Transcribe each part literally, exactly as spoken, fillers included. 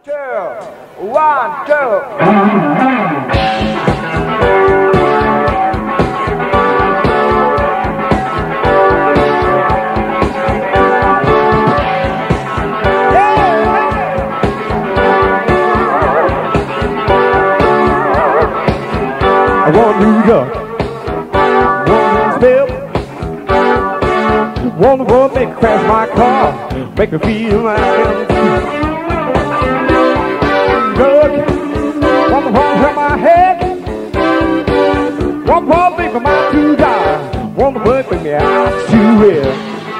Two, one, two. I want New York, want to spell, want to go make me crash my car, make me feel like I'm good. Want to run from my head, want to make my mind to die, want to work with me out to will.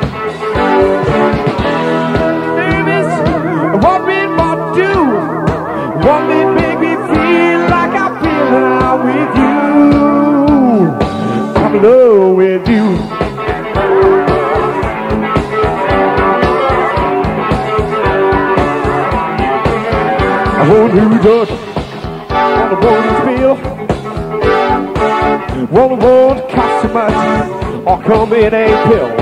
Babies, what we want to do, want me make me feel like I feel now with you. I'm in love with you. I want New York, want to want to spill, want to want to cost so much, or come in a pill.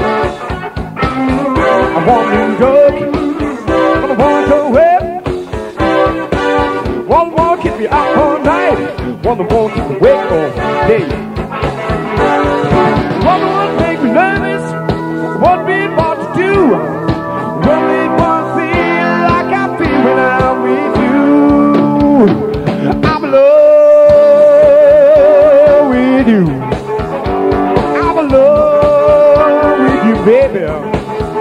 I want New York, want to want to away, want to want to keep me up all night, want to want to keep me awake all day. What would make me nervous? What we want to do? What we want to feel like I feel when I'm with you. I'm in love with you. I'm in love with you, baby.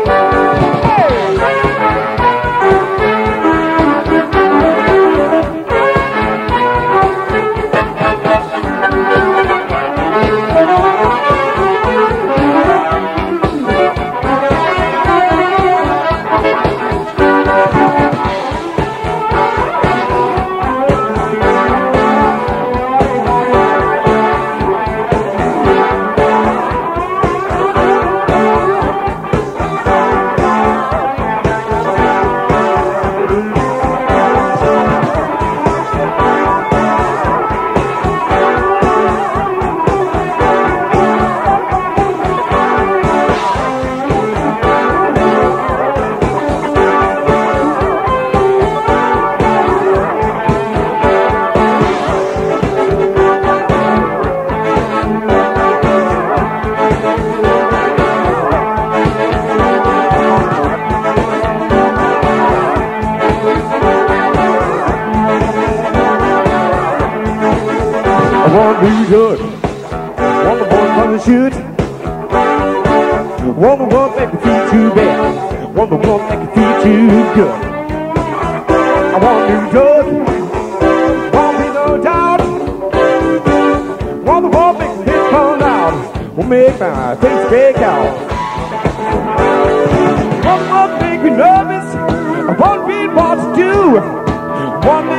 New York, want the boy from the shoot, want the one make me feel too bad, want the one make me feel too good. I want New York, won't be no doubt, want the one make me hit on out, will make my face break out. One more make me nervous, I won't be what to do, one